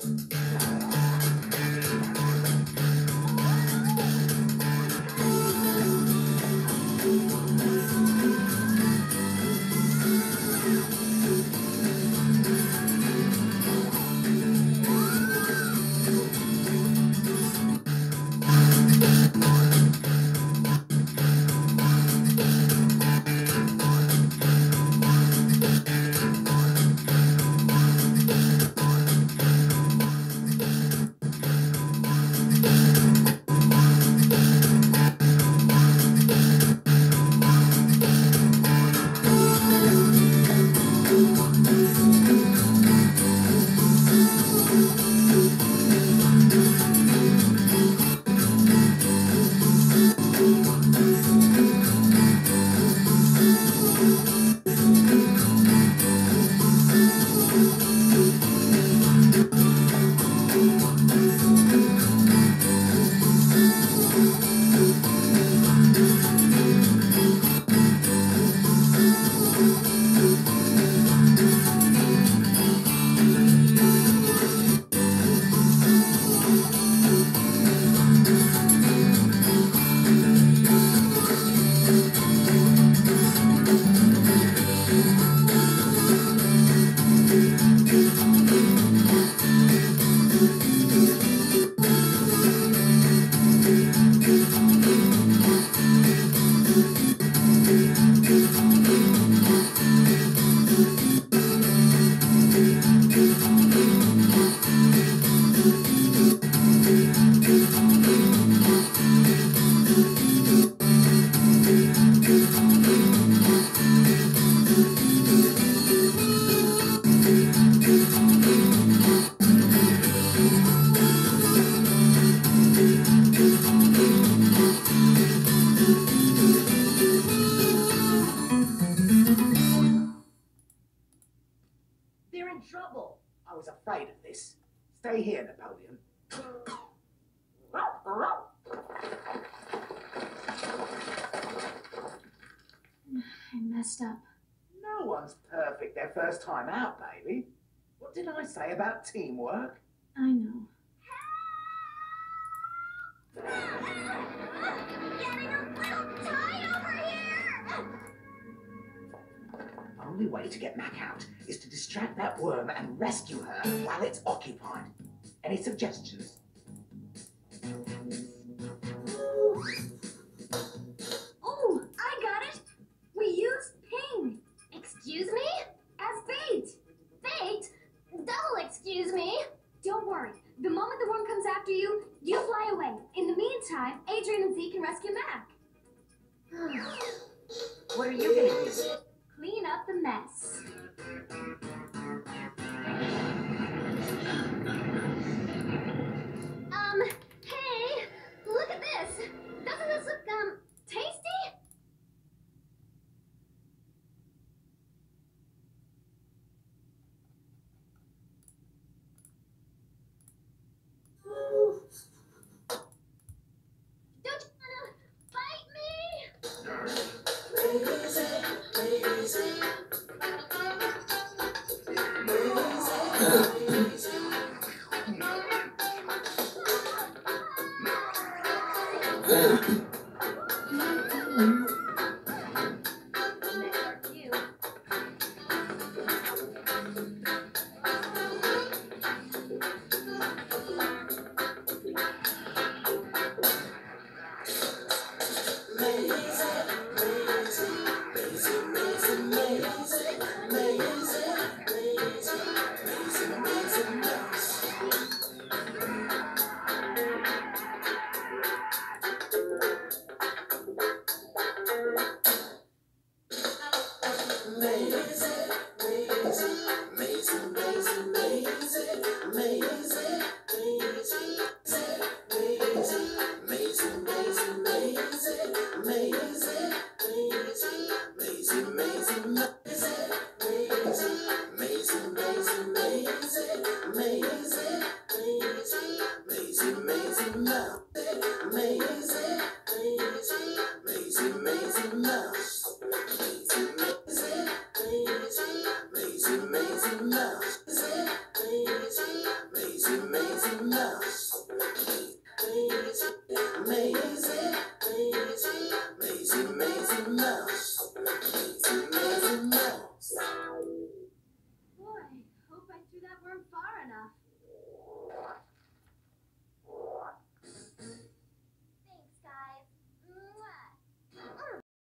Trouble. I was afraid of this. Stay here, Napoleon. I messed up. No one's perfect their first time out, baby. What did I say about teamwork? I know. Getting a little tight over here! The only way to get Mac out is to distract that worm and rescue her while it's occupied. Any suggestions? Oh, I got it! We use ping. Excuse me? As bait. Bait? Double excuse me? Don't worry. The moment the worm comes after you, you fly away. In the meantime, Adrian and Z can rescue Mac. What are you gonna use? Clean up the mess. Hey, look at this. Doesn't this look, tasty? Don't you wanna bite me? Maisy.